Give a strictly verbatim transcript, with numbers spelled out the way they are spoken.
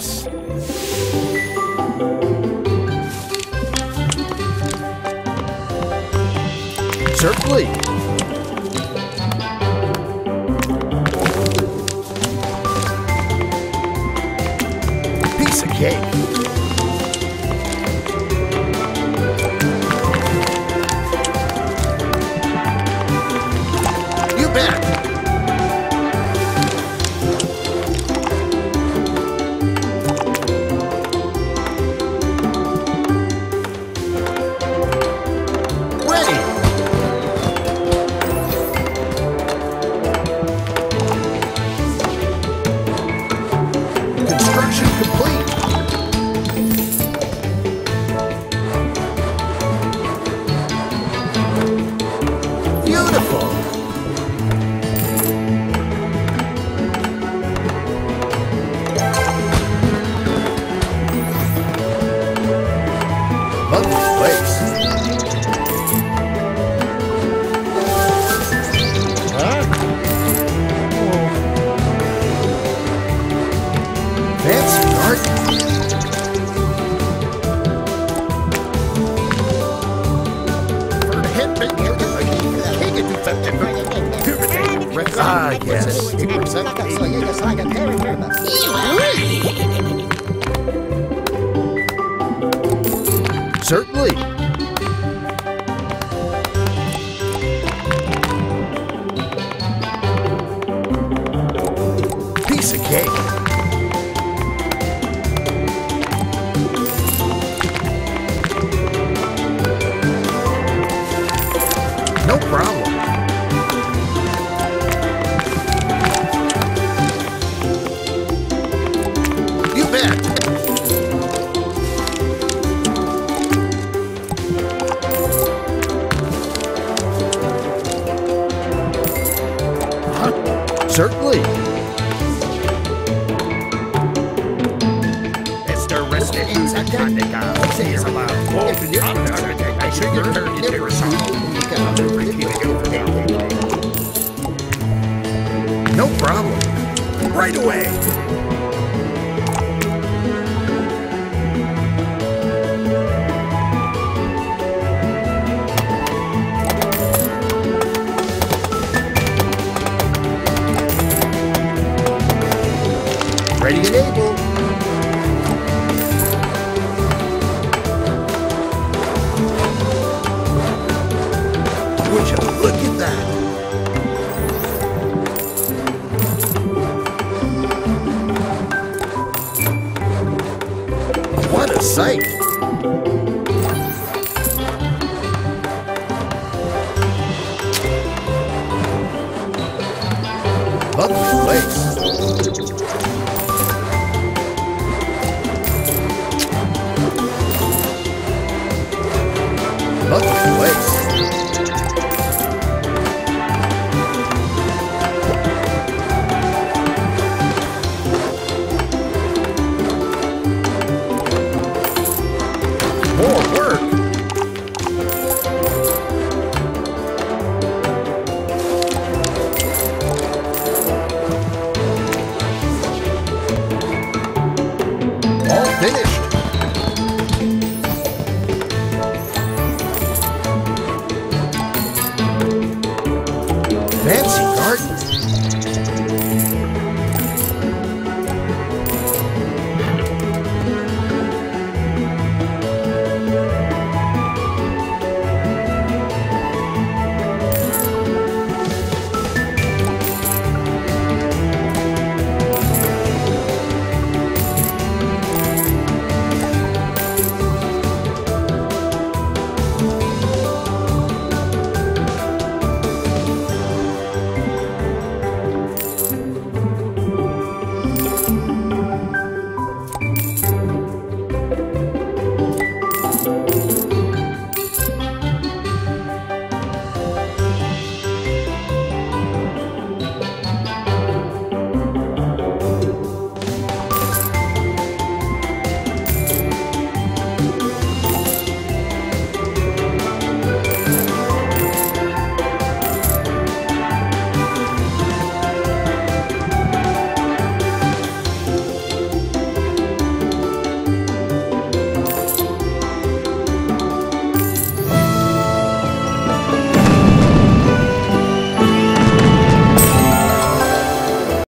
yes. Certainly. Piece of cake. You bet. Construction complete. Beautiful. Lovely place. Huh? Fancy garden. Ah, yes. Certainly. Piece of cake. No problem. You bet. Huh? Certainly. Mister Rested Insect Indica. Say you're allowed. I should have turned into your song. No problem. Right away. Ready and able. Would you look at that? What a sight! Lovely place. Lovely place. More work. All finished. Fancy garden.